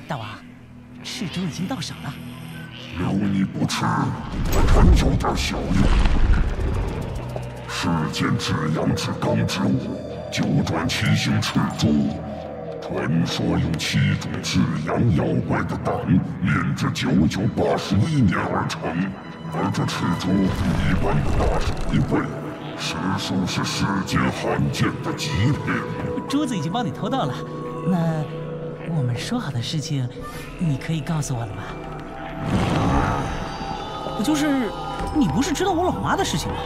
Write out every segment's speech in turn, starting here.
大王，赤州已经到手了。 留你不吃，真有点小用。世间至阳之刚之物，九转七星赤珠。传说用7种至阳妖怪的胆炼制9981年而成，而这赤珠比一般的大上1倍，实属是世间罕见的极品。 珠子已经帮你偷到了，那我们说好的事情，你可以告诉我了吗？就是你不是知道我老妈的事情吗？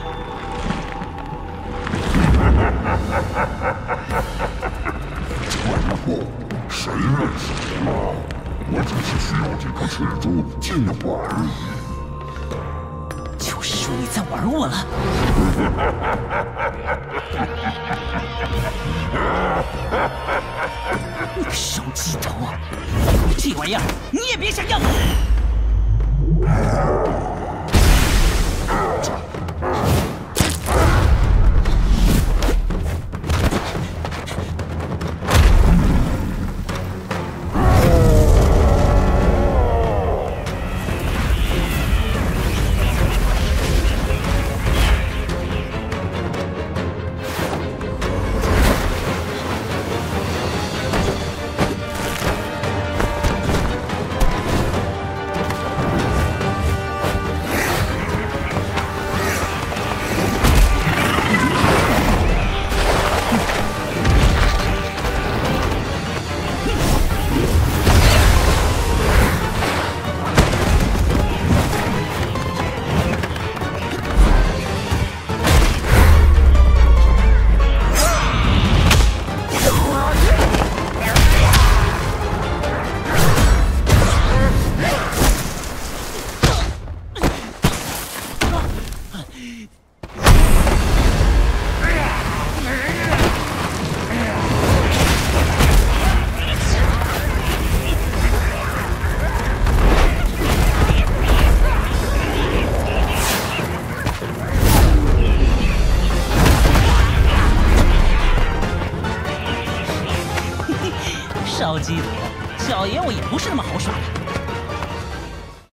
传过，谁认识我了？我只是需要这颗赤珠进化而已。 就是说你在玩我了。你个烧鸡头，这玩意儿你也别想要！烧鸡头，小爷我也不是那么好耍的。